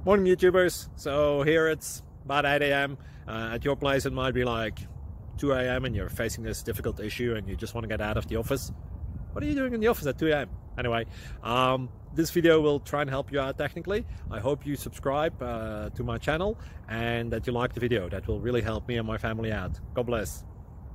Morning YouTubers. So here it's about 8 a.m. At your place it might be like 2 a.m. and you're facing this difficult issue and you just want to get out of the office. What are you doing in the office at 2 a.m.? Anyway, this video will try and help you out technically. I hope you subscribe to my channel and that you like the video. That will really help me and my family out. God bless.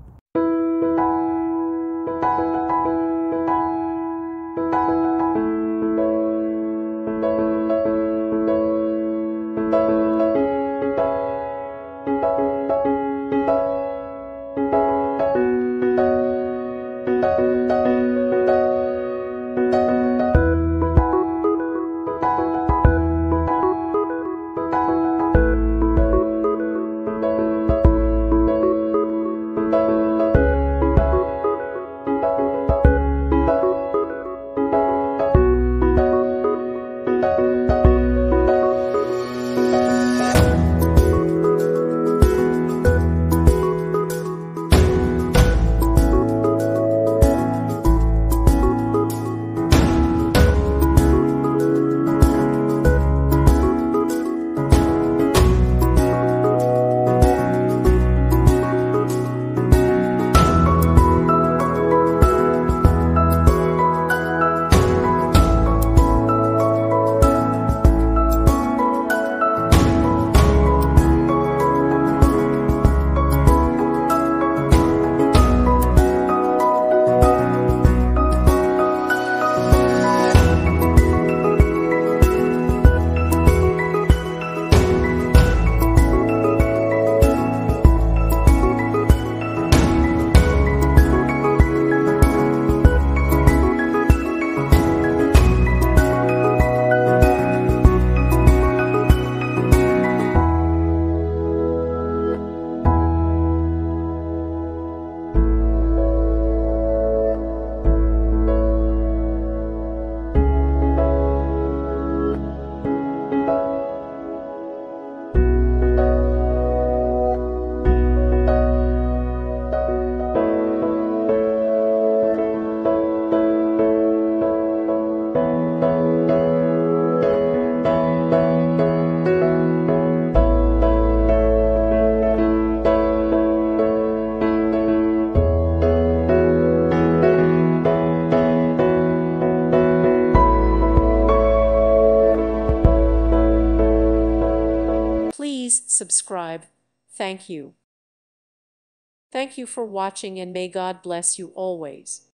Please subscribe. Thank you. Thank you for watching and may God bless you always.